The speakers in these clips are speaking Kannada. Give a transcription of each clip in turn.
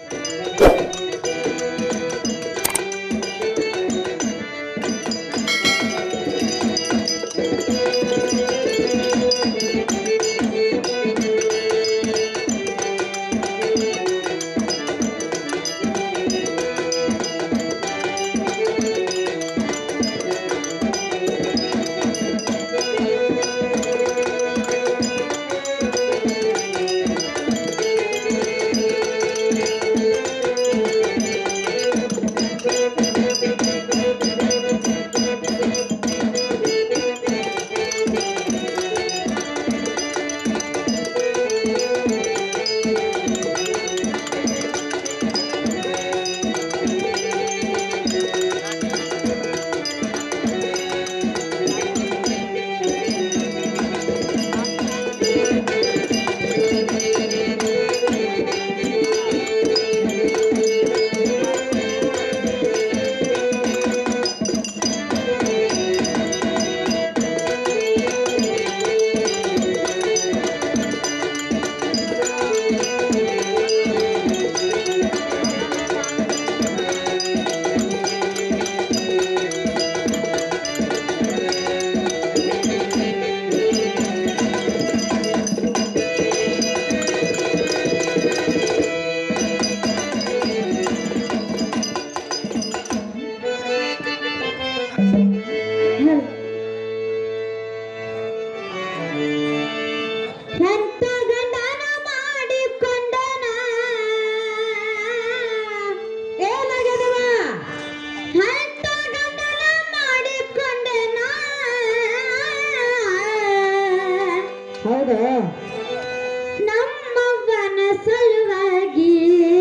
ನಮ್ಮವ್ವನ ಸಲುವಾಗಿ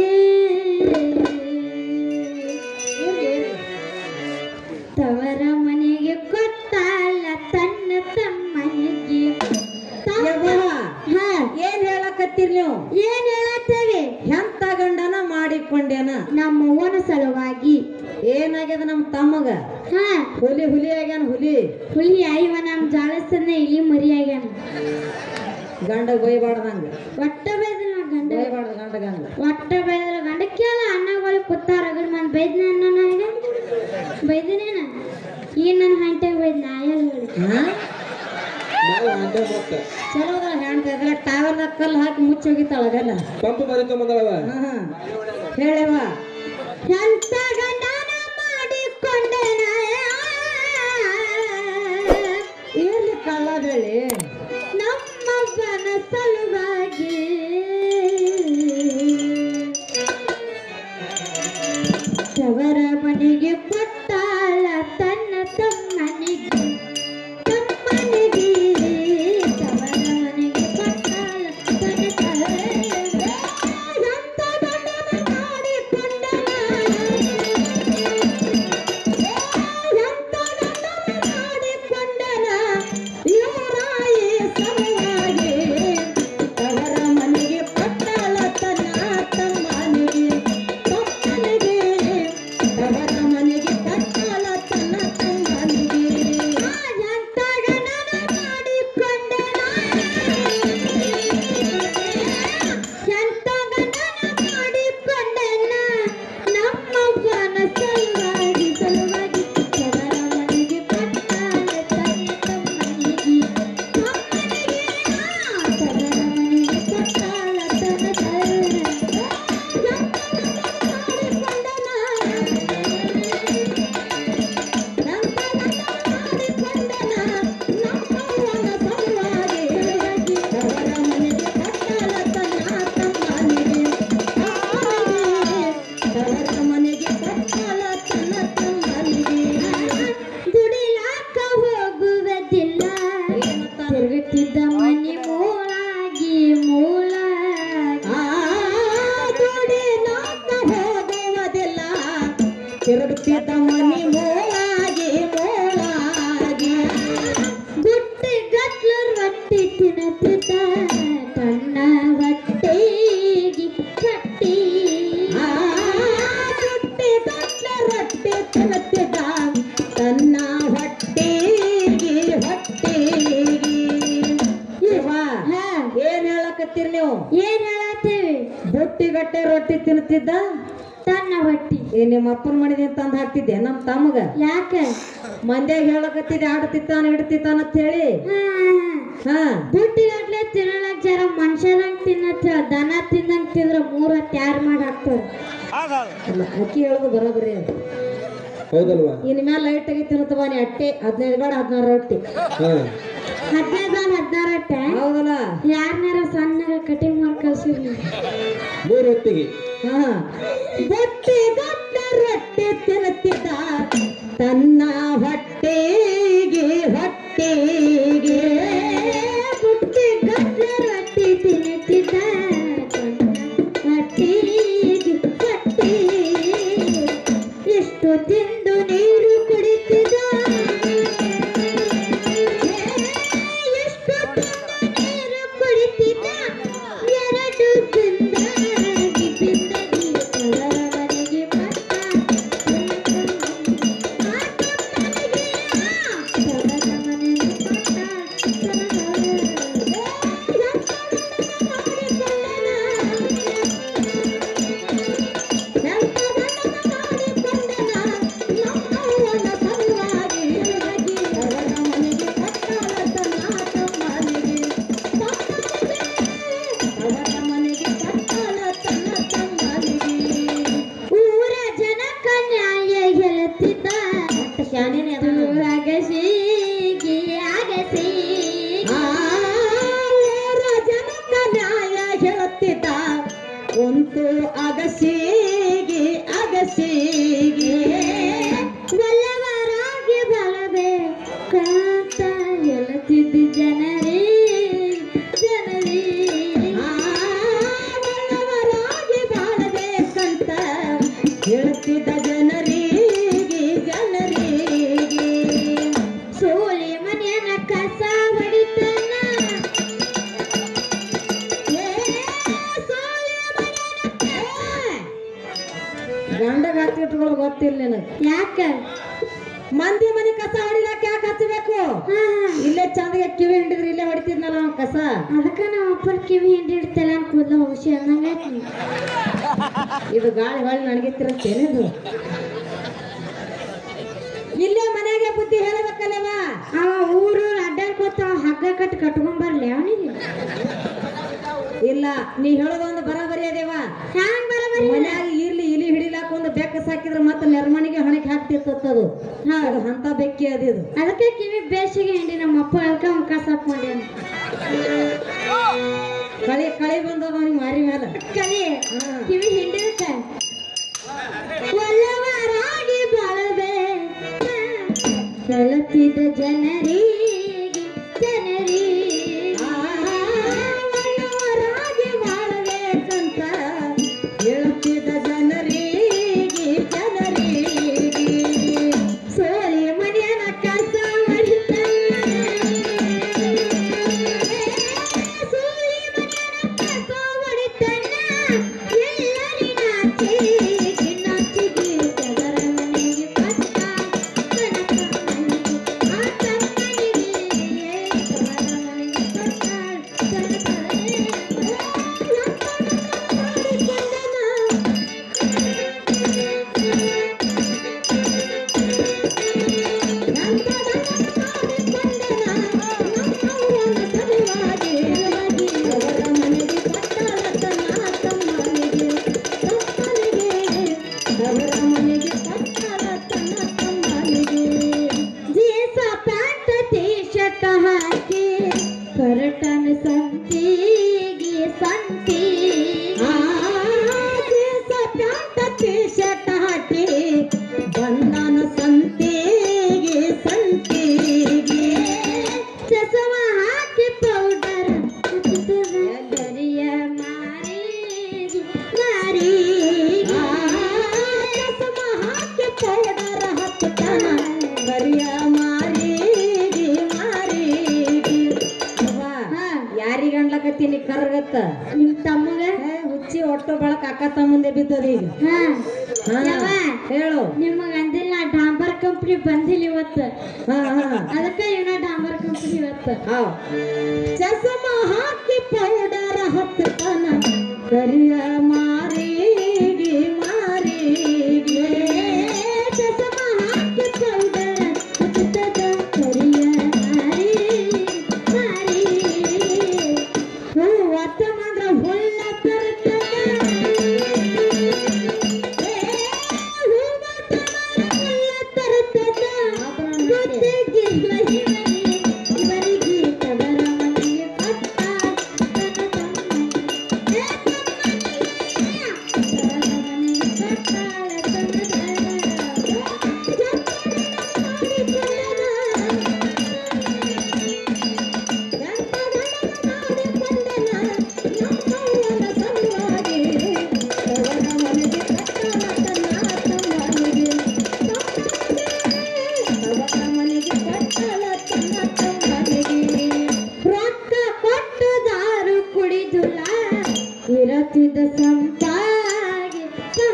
ತವರ ಮನೆಗೆ ಕೊಟ್ಟಾಳ ತನ್ನ ತಮ್ಮನಿಗೆ. ಏನ್ ಹೇಳಕತ್ತೀರಿ ನೀವು? ಏನ್ ಹೇಳತ್ತೇವೆ? ಎಂತ ಗಂಡನ ಮಾಡಿಕೊಂಡೇನ? ನಮ್ಮವ್ವನ ಸಲುವಾಗಿ. ಏನಾಗ್ಯದ ನಮ್ಮ ತಮ್ಮಗ? ಹುಲಿ ಹುಲಿ ಆಗ್ಯಾನ. ಹುಲಿ ಇವ ನಮ್ ಜಾಳಸನ್ನ ಇಲಿ ಮರಿ ಆಗ್ಯಾನ. ಗಂಡ ಬೈಬಾರ್ದಂಗ ಒಟ್ಟ ಬೈದಲ್ಲ ಗಂಡ ಬೈಬಾರ್ದ ಗಂಡ ಒಟ್ಟ ಬೈದಲ್ಲ ಗಂಡ ಕೇಳ ಅಣ್ಣಗಳು ಕೂತಾರ ಅಗರ್ man ಬೈದ್ನ ಅಣ್ಣ ಈಗ ಬೈದನೇನ ಈ ನನ್ನ ಹಂಟೆ ಬೈದ್ ನಾಯಗಳು ಚಲೋ ಹೇಳ್ತಾ ಟವರ್ದಾಗ ಕಲ್ಲು ಹಾಕಿ ಮುಚ್ಚೋಗಿತ್ತಾಳ ಅದೆಲ್ಲ ಪಂಪ್ ಬರೀತಂಬಂದಳವ. ಹೇಳವ ಎಂತ ಗಂಡನ ಮಾಡಿಕೊಂಡೇನ ಇರ್ಲಿ ಕಳ್ಳ ಬೆಳಿ ನಮ್ಮವ್ವನ ಸಲುವಾಗಿ. ತವರ ಮನೆಗೆ ಕೊಟ್ಟಾಳ ತನ್ನ ತಮ್ಮನಿಗೆ. ತವರ ಮನೆಗೆ ಕೊಟ್ಟಾಳ ತನ್ನ ತಮ್ಮನಿಗೆ. ಎಂತ ಗಂಡನ ಮಾಡಿಕೊಂಡನ ಎಂತ ಗಂಡನ ಮಾಡಿಕೊಂಡನ ಇವರಾಯಿ ಸಲುವಾಗಿ. ತವರ ಮನೆಗೆ ಕೊಟ್ಟಾಳ ತನ್ನ ತಮ್ಮನಿಗೆ. ತವರ ಮನೆಗೆ ಕೊಟ್ಟಾಳ ತನ್ನ ತಮ್ಮನಿಗೆ. ಎಂತ ಗಂಡನ ಮಾಡಿಕೊಂಡನ ಎಂತ ಗಂಡನ ಮಾಡಿಕೊಂಡನ ನಮ್ಮವ್ವನ ಸಲುವಾಗಿ. ತವರ ಮನೆಗೆ ಕೊಟ್ಟಾಳ ತನ್ನ ತಮ್ಮನಿಗೆ. ತವರ ಮನೆಗೆ ಕೊಟ್ಟಾಳ ತನ್ನ ತಮ್ಮನಿಗೆ. ದುಡಿಲಾಕ ಹೋಗುವುದಿಲ್ಲ ತಿರುಗುತ್ತಿದ್ದ ಮನಿ ಮೂಲಾಗಿ ದುಡಿಲಾಕ ಹೋಗುವುದಿಲ್ಲ ತಿರುಗುತ್ತಿದ್ದ ಮನಿ ಮೂಲಾಗಿ ಗುಟ್ಟಿ ಗಟ್ಲ ರೊಟ್ಟಿ ತಿನ್ನುತ್ತಿದ್ದ ತನ್ನ ಹೊಟ್ಟೆಗೆ ಕಟ್ಟಿ. ಗುಟ್ಟಿ ಗಟ್ಲ ರೊಟ್ಟಿ ತಿನ್ನುತ್ತಿದ್ದ ತನ್ನ ಹೊಟ್ಟೆಗೆ ಇವ ಏನ್ ಹೇಳಕತ್ತೀರಿ ನೀವು? ಏನ್ ಹೇಳತ್ತೇವಿ? ಬುಟ್ಟಿ ಗಟ್ಟೆ ರೊಟ್ಟಿ ತಿನ್ನುತ್ತಿದ್ದ ತನ್ನ ಹೊಟ್ಟಿ ನಿಮ್ಮ ಅಪ್ಪನ ಮನೆಗೆ ತಂದು ಹಾಕ್ತಿದ್ದೆ ನಮ್ಮ ತಮ್ಮಗ ಯಾಕೆ ಮಂದ್ಯಾಗ ಹೇಳಕತ್ತಿದ್ದೆ ಆಡ್ತಿತ್ತಾನ ಇಡ್ತಿತ್ತಾನ ಅಂತ ಹೇಳಿ ಹಾ ಬುಟ್ಟಿಗಟ್ಲೆ ತಿನ್ನಲಕ್ ಜರ ಮನುಷ್ಯರಂಗ್ ತಿನ್ನತ್ತ ದನ ತಿನ್ನಂಗ್ ತಿಂದ್ರ 3 ಹೊತ್ತು ಯಾರು ಮಾಡಿ ಹಾಕ್ತಾರ ಅಲ್ಲ ಅಕ್ಕಿ ಹೇಳೋದು ಬರೋಬರಿ ಅದು ಹೌದಲ್ವಾ ಇನ್ ಮೇಲೆ ಲೈಟ್ ಆಗಿ ತಿನ್ನುತ್ತವ ನೀ ಅಟ್ಟೆ 15 ಬೇಡ 16 ರೊಟ್ಟಿ 15 ಹೊಟ್ಟೆ ಹೌದಲ್ಲ ಯಾರನ್ನಾರ ಸಣ್ಣಗ ಕಟಿಂಗ್ ಮಾಡಿ ಕಳ್ಸಿರ್ಲಿ 3 ಹೊತ್ತಿಗೆ ಹಾ ಬುಟ್ಟಿಗಟ್ಲೆ ರೊಟ್ಟಿ ತಿನ್ನುತ್ತಿದ್ದ ತನ್ನ ಹೊಟ್ಟೆಗೆ ಬುಟ್ಟಿಗಟ್ಲೆ ರೊಟ್ಟಿ ತಿನ್ನುತ್ತಿದ್ದ ಹೊಟ್ಟಿಗೆ ಎಷ್ಟು ತಿಂದು ನೀರು ಕುಡಿತಿದ್ದ ಎಷ್ಟು ನೀರು ಕುಡಿತಿದ್ದ 2 ಜಿಂದಾಗಿ ಜಿಂದಗಿ ಅವರ ಮನೆಗೆ ಪಟ್ಟ ಊರ ಜನಕ ನ್ಯಾಯ ಹೇಳುತ್ತಿದ್ದ ಶಾನೇನೆ ಅದ ಅಗಸಿಗೆ ಊರ ಜನಕ ನ್ಯಾಯ ಹೇಳುತ್ತಿದ್ದ ಕುಂತು ಅಗಸಿಗೆ ಒಲ್ಲವರಾಗಿ ಬಲಬೇಕಂತ ಹೇಳುತ್ತಿದ್ದ ಜನರೇ ಒಳ್ಳವರಾಗಿ ಬಾಳಬೇಕಂತ ಹೇಳುತ್ತಿದ್ದ ಜನರಿಗೆ ಸೋಲಿ ಮನೆಯನ್ನ ಕಸ ಹೊಡಿತಾನ ಗಂಡಗ ಹತ್ತಿಟ್ಗಳು ಗೊತ್ತಿಲ್ಲ ನನಗೆ ಯಾಕ ಮಂದಿ ಮನೆ ಕಸ ಹೊಡಿಲಾಕ ಯಾಕೆ ಹಚ್ಚಬೇಕು ಇಲ್ಲೇ ಚಂದಗೆ ಕಿವಿ ಹಿಂಡಿದ್ರೆ ಇಲ್ಲೇ ಹೊಡಿತಿದ್ನಲ್ಲ ನಾವು ಕಸ ಅದಕ್ಕ ನಾವು ಅಪ್ಪನ ಕಿವಿ ಹಿಂಡಿಡ್ತಲ್ಲ ಕೂದಲ ಔಷಧಿ ಅನ್ನಂಗಾಯ್ತು ಇದು ಗಾಳಿ ಹೊಳಿ ನಡಗಿತ್ತಿರತ್ತೇನಿದು ಇಲ್ಲೇ ಮನೆಗೆ ಬುದ್ಧಿ ಹೇಳಬೇಕಲ್ಲವ ಅವ ಊರು ಅಡ್ಡಾಡ್ಕೋತ ಹಗ್ಗ ಕಟ್ಕೊಂಡ್ ಬರ್ಲಿ ಅವನಿಗೆ ಇಲ್ಲ ನೀ ಹೇಳೋದೊಂದು ಬರಾಬರಿ ಅದೇವ ಹ್ಯಾಂಗ್ ಬರಬರಿ ಮನ್ಯಾಗ ಇರ್ಲಿ ಇಲಿ ಹಿಡಿಲಾಕ ಒಂದು ಬೆಕ್ಕ ಸಾಕಿದ್ರೆ ಮತ್ತೆ ನೆರ್ಮಣಿಗೆ ಹೊಣೆಗೆ ಹಾಕ್ತಿರ್ತದು ಅದು ಅಂತ ಬೆಕ್ಕಿ ಅದಿದು ಅದಕ್ಕೆ ಕಿವಿ ಬೇಸಿಗೆ ಹಿಂಡಿ ನಮ್ಮ ಅಪ್ಪ ಅದಕ್ಕೆ ಅವ್ನ ಕಸಾಪ್ ಮಾಡ್ಯಾನ ಕಳಿ ಬಂದದ ಅವನಿಗೆ ಮಾರಿ ಮೇಲೆ ಕಲಿ ಕಿವಿ ಹಿಂಡಿದಕ್ಕ ಒಲ್ಲವರಾಗಿ ಬಾಳಬೇ ಹೇಳುತ್ತಿದ್ದ ಜನರಿಗೆ ಒಳ್ಳವರಾಗಿ ಬಾಳಬೇಕಂತ ಹೇಳುತ್ತಿದ್ದ ಜನರಿಗೆ ಸೋಲಿ ಮನೆಯನ್ನ ಕಸ ಹೊಡಿತಾನ ಸೋಲಿ ಮನೆಯನ್ನ ಕಸ ಹೊಡಿತಾನ ಎಲ್ಲರಿ ನಾಚಿಗೆ ಅದರ ಮನೆಗೆ ಪಟ್ಟ ಕರಟನ ಸಂತಿಗೆ ಶಟ ಹಾಕಿ ಬಂದನ ಸಂತಿಗೆ ಚಸವ ಹಾಕಿ ಪೌಡರ್ ದರಿಯ ಮಾರಿ ಚಸಮ ಹಾಕಿ ಪೌಡರ್ ಹತ್ತನ ಬರಿಯ ಯಾರಿಗಂಡ್ಲಕತ್ತೀನಿ ಕರ್ಗತ್ತ ನಿಮ್ ತಮ್ಮಗ ಹುಚ್ಚಿ ಒಟ್ಟು ಬಳಕ ಅಕ್ಕ ತಮ್ಮಂದೆ ಬಿದ್ದದ ಈಗ ಹೇಳು ನಿಮಗ ಅಂದಿಲ್ಲ ಡಾಂಬರ್ ಕಂಪ್ನಿ ಬಂದಿಲ್ಲ ಇವತ್ತು ಅದಕ್ಕೆ ಏನೋ ಡಾಂಬರ್ ಕಂಪ್ನಿ ಇವತ್ತು ಚಸಮ ಹಾಕಿ ಪೌಡರ್ ಹತ್ತನ ಕರಿಯ ಮಾರಿ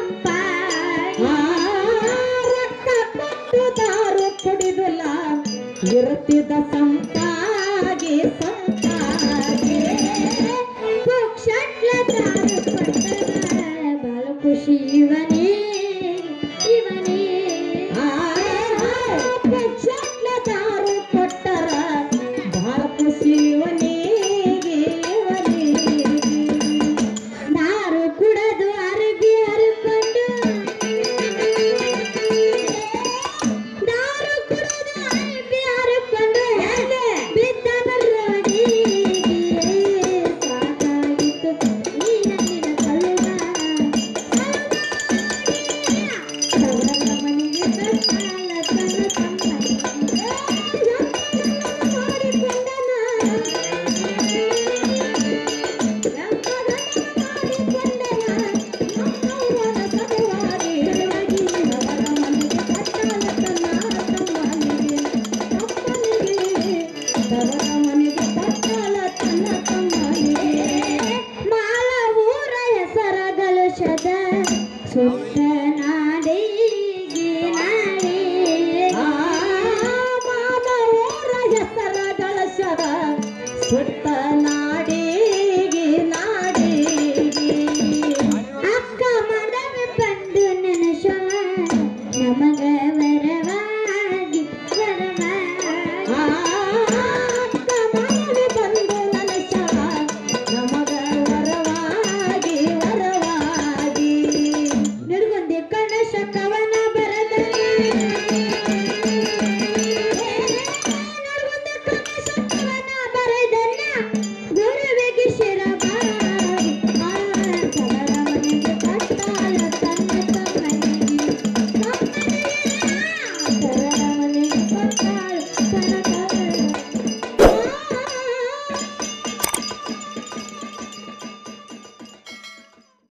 ತಂಪಾಗಿ ರೊಕ್ಕ ಕೊಟ್ಟು ದಾರು ಕುಡಿದುಲ್ಲ ಇರುತ್ತಿದ್ದ ಸಂಪಾಗಿ ಸಂಪಾಗಿ ಪುಕ್ಷಟ್ಲ ದಾರು ಕೊಟ್ಟರ ಬಾಳ ಖುಷಿ ಇವನೇ ಇವನೇ ಪಕ್ಷಟ್ಲ ದಾರು ಕೊಟ್ಟರ ಬಹಳ ಖುಷಿ ಇವನಿಗೆ ದಾರು ಕುಡದು ಅರಬಿ ಹರಿಕೊಂಡು ದಾರು ಕುಡದು ಅರಬಿ ಹರಿಕೊಂಡು ಬಿದ್ದನ ರೋಡಿಗೆ ಸಾಕಾಗಿತ್ತು ಈ ನನ್ನಿನ ಕಳುವ ಅವರ ಮನೆಗೆ ಕಟ್ಟಾಲ ತನ್ನ ಮಾಲ ಊರ ಹೆಸರಗಳು ಶದ ಸುತ್ತ ನಾಡಿ